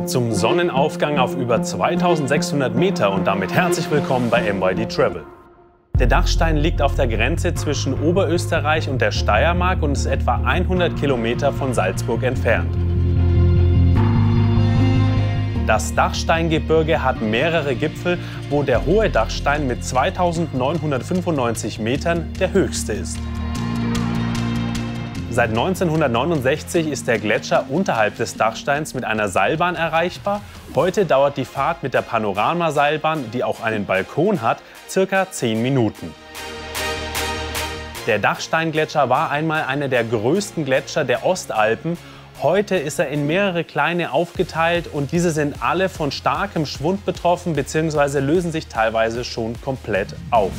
Zum Sonnenaufgang auf über 2600 Meter und damit herzlich willkommen bei MYD Travel. Der Dachstein liegt auf der Grenze zwischen Oberösterreich und der Steiermark und ist etwa 100 Kilometer von Salzburg entfernt. Das Dachsteingebirge hat mehrere Gipfel, wo der hohe Dachstein mit 2995 Metern der höchste ist. Seit 1969 ist der Gletscher unterhalb des Dachsteins mit einer Seilbahn erreichbar. Heute dauert die Fahrt mit der Panoramaseilbahn, die auch einen Balkon hat, circa 10 Minuten. Der Dachsteingletscher war einmal einer der größten Gletscher der Ostalpen. Heute ist er in mehrere kleine aufgeteilt und diese sind alle von starkem Schwund betroffen bzw. lösen sich teilweise schon komplett auf.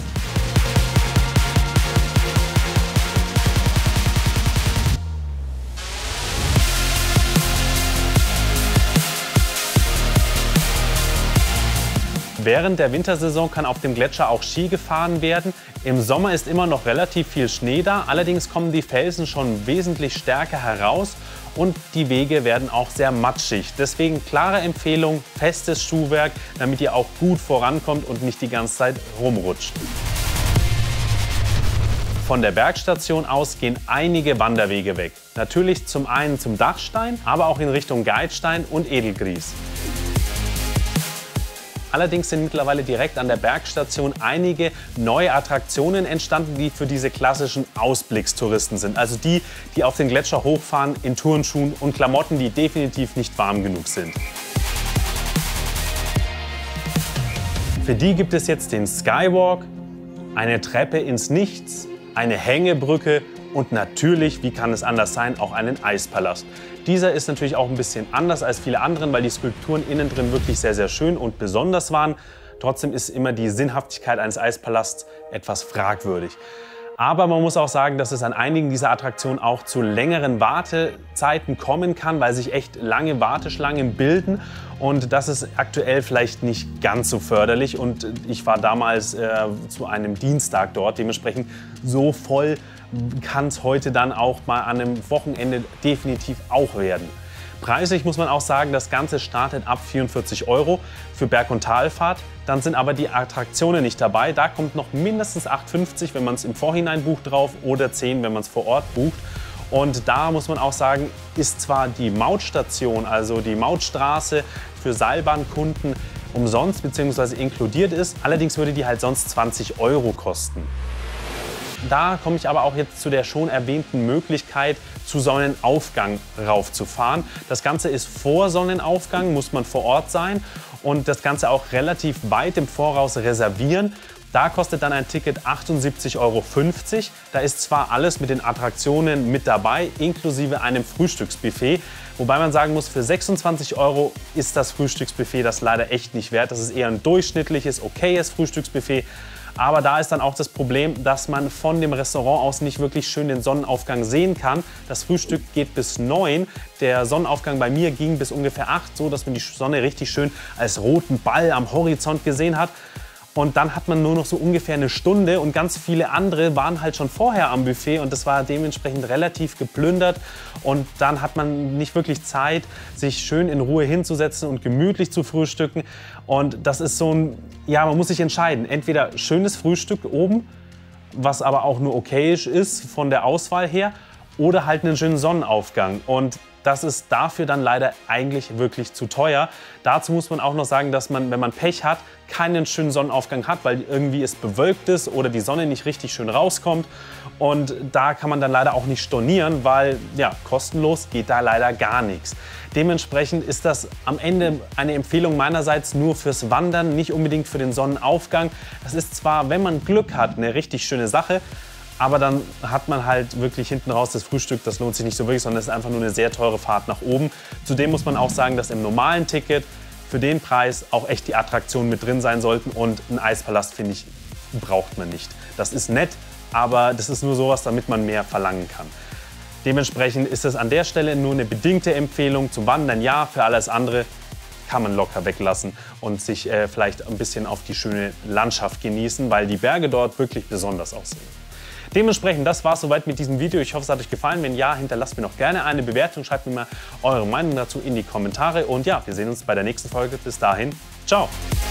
Während der Wintersaison kann auf dem Gletscher auch Ski gefahren werden. Im Sommer ist immer noch relativ viel Schnee da, allerdings kommen die Felsen schon wesentlich stärker heraus und die Wege werden auch sehr matschig. Deswegen klare Empfehlung, festes Schuhwerk, damit ihr auch gut vorankommt und nicht die ganze Zeit rumrutscht. Von der Bergstation aus gehen einige Wanderwege weg. Natürlich zum einen zum Dachstein, aber auch in Richtung Geitstein und Edelgries. Allerdings sind mittlerweile direkt an der Bergstation einige neue Attraktionen entstanden, die für diese klassischen Ausblickstouristen sind. Also die, die auf den Gletscher hochfahren in Turnschuhen und Klamotten, die definitiv nicht warm genug sind. Für die gibt es jetzt den Skywalk, eine Treppe ins Nichts, eine Hängebrücke und natürlich, wie kann es anders sein, auch einen Eispalast. Dieser ist natürlich auch ein bisschen anders als viele anderen, weil die Skulpturen innen drin wirklich sehr, sehr schön und besonders waren. Trotzdem ist immer die Sinnhaftigkeit eines Eispalasts etwas fragwürdig. Aber man muss auch sagen, dass es an einigen dieser Attraktionen auch zu längeren Wartezeiten kommen kann, weil sich echt lange Warteschlangen bilden. Und das ist aktuell vielleicht nicht ganz so förderlich. Und ich war damals zu einem Dienstag dort. Dementsprechend so voll kann es heute dann auch mal an einem Wochenende definitiv auch werden. Preislich muss man auch sagen, das Ganze startet ab 44 € für Berg- und Talfahrt. Dann sind aber die Attraktionen nicht dabei. Da kommt noch mindestens 8,50 €, wenn man es im Vorhinein bucht drauf oder 10 €, wenn man es vor Ort bucht. Und da muss man auch sagen, ist zwar die Mautstation, also die Mautstraße für Seilbahnkunden umsonst bzw. inkludiert ist. Allerdings würde die halt sonst 20 € kosten. Da komme ich aber auch jetzt zu der schon erwähnten Möglichkeit, zu Sonnenaufgang raufzufahren. Das Ganze ist vor Sonnenaufgang, muss man vor Ort sein und das Ganze auch relativ weit im Voraus reservieren. Da kostet dann ein Ticket 78,50 €. Da ist zwar alles mit den Attraktionen mit dabei, inklusive einem Frühstücksbuffet. Wobei man sagen muss, für 26 € ist das Frühstücksbuffet das leider echt nicht wert. Das ist eher ein durchschnittliches, okayes Frühstücksbuffet. Aber da ist dann auch das Problem, dass man von dem Restaurant aus nicht wirklich schön den Sonnenaufgang sehen kann. Das Frühstück geht bis 9. Der Sonnenaufgang bei mir ging bis ungefähr 8, so dass man die Sonne richtig schön als roten Ball am Horizont gesehen hat. Und dann hat man nur noch so ungefähr eine Stunde und ganz viele andere waren halt schon vorher am Buffet und das war dementsprechend relativ geplündert. Und dann hat man nicht wirklich Zeit, sich schön in Ruhe hinzusetzen und gemütlich zu frühstücken. Und das ist so ein, ja, man muss sich entscheiden. Entweder schönes Frühstück oben, was aber auch nur okayisch ist von der Auswahl her, oder halt einen schönen Sonnenaufgang. Und das ist dafür dann leider eigentlich wirklich zu teuer. Dazu muss man auch noch sagen, dass man, wenn man Pech hat, keinen schönen Sonnenaufgang hat, weil irgendwie es bewölkt ist oder die Sonne nicht richtig schön rauskommt. Und da kann man dann leider auch nicht stornieren, weil ja, kostenlos geht da leider gar nichts. Dementsprechend ist das am Ende eine Empfehlung meinerseits nur fürs Wandern, nicht unbedingt für den Sonnenaufgang. Das ist zwar, wenn man Glück hat, eine richtig schöne Sache, aber dann hat man halt wirklich hinten raus das Frühstück, das lohnt sich nicht so wirklich, sondern es ist einfach nur eine sehr teure Fahrt nach oben. Zudem muss man auch sagen, dass im normalen Ticket für den Preis auch echt die Attraktionen mit drin sein sollten und einen Eispalast, finde ich, braucht man nicht. Das ist nett, aber das ist nur sowas, damit man mehr verlangen kann. Dementsprechend ist es an der Stelle nur eine bedingte Empfehlung zum Wandern, ja, für alles andere kann man locker weglassen und sich vielleicht ein bisschen auf die schöne Landschaft genießen, weil die Berge dort wirklich besonders aussehen. Dementsprechend, das war es soweit mit diesem Video. Ich hoffe, es hat euch gefallen. Wenn ja, hinterlasst mir noch gerne eine Bewertung. Schreibt mir mal eure Meinung dazu in die Kommentare. Und ja, wir sehen uns bei der nächsten Folge. Bis dahin, ciao!